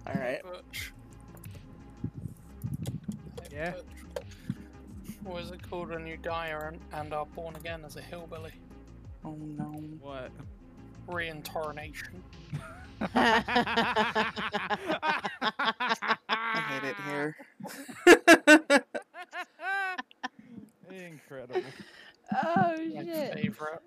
Alright. Butch. Yeah. Butch. What is it called when you die and are born again as a hillbilly? Oh no. What? Reincarnation. I hate it here. Incredible. Oh My shit. favorite.